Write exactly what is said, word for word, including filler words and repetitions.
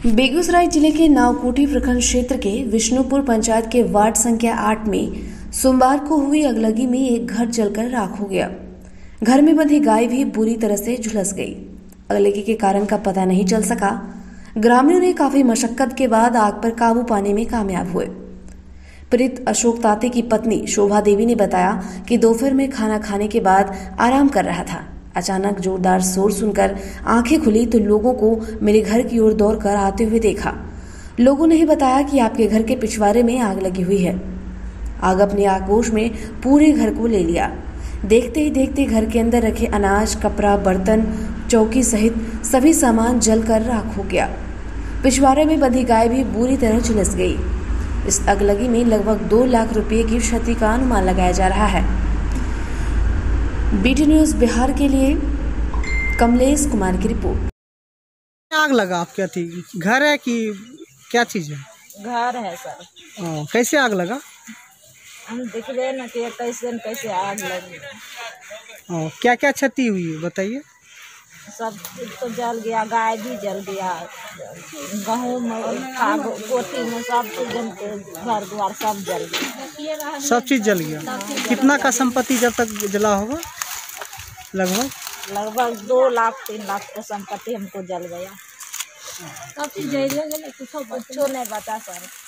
बेगूसराय जिले के नावकोठी प्रखंड क्षेत्र के विष्णुपुर पंचायत के वार्ड संख्या आठ में सोमवार को हुई अगलगी में एक घर जलकर राख हो गया। घर में बंधी गाय भी बुरी तरह से झुलस गई। अगलगी के कारण का पता नहीं चल सका। ग्रामीणों ने काफी मशक्कत के बाद आग पर काबू पाने में कामयाब हुए। पीड़ित अशोक ताते की पत्नी शोभा देवी ने बताया कि दोपहर में खाना खाने के बाद आराम कर रहा था। अचानक जोरदार शोर सुनकर आंखें खुली तो लोगों को मेरे घर की ओर दौड़कर आते हुए देखा। लोगों ने ही बताया कि आपके घर के पिछवाड़े में आग लगी हुई है। आग अपने आक्रोश में पूरे घर को ले लिया। देखते ही देखते घर के अंदर रखे अनाज, कपड़ा, बर्तन, चौकी सहित सभी सामान जलकर राख हो गया। पिछवाड़े में बंधी गाय भी बुरी तरह झुलस गई। इस अगलगी में लगभग दो लाख रुपए की क्षति का अनुमान लगाया जा रहा है। बीटी न्यूज बिहार के लिए कमलेश कुमार की रिपोर्ट। आग लगा आपके अथी घर है कि क्या चीज है? घर है सर। ओ, कैसे आग लगा? हम देखले न कि कैसे न कैसे आग लगी। ओ, क्या क्या क्षति हुई बताइए। सब तो जल गया, गाय भी जल गया, गेहूँ कोठी में सब चीज, घर द्वार सब जल गया। सब चीज जल गया। कितना का संपत्ति जब तक जला होगा? लगभग लगभग दो लाख तीन लाख का संपत्ति हमको जल गया। सब चीज जल गया, कुछ नहीं बचा सर।